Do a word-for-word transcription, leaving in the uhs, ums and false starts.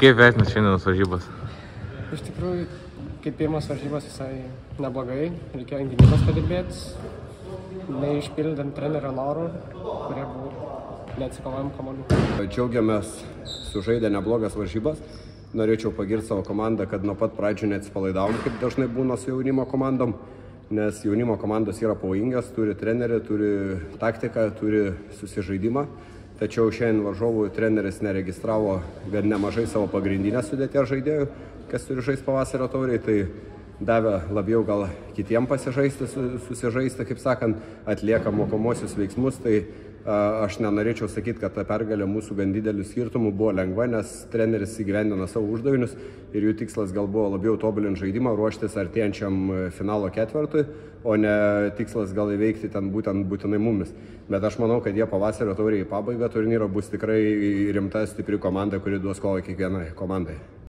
kaip vertinat šiandienos varžybas? Iš tikrųjų, kaip pirmas varžybas visai neblogai, reikėjo ant gynybos padirbėti, neišpildant trenerio norų, kurie buvo neatsikovojom komandų. Džiaugiamės sužaidę neblogas varžybas. Norėčiau pagirti savo komandą, kad nuo pat pradžių neatsipalaidavom, kaip dažnai būna su jaunimo komandom, nes jaunimo komandos yra pavojingas, turi trenerį, turi taktiką, turi susižaidimą. Tačiau šiandien varžovų treneris neregistravo gan nemažai savo pagrindinės sudėties žaidėjų, kas turi žaisti pavasario tauriai, tai davė labiau gal kitiem pasižaisti, susižaisti, kaip sakant, atlieka mokomosius veiksmus. Tai a, aš nenorėčiau sakyti, kad ta pergalė mūsų gan didelių skirtumų buvo lengva, nes treneris įgyvendino savo uždavinius ir jų tikslas gal buvo labiau tobulinti žaidimą, ruoštis artėjančiam finalo ketvirtui, o ne tikslas gal įveikti ten būtent būtinai mumis. Bet aš manau, kad jie pavasario tauriai į pabaigą turnyro bus tikrai rimta, stipri komanda, kuri duos kovą kiekvienai komandai.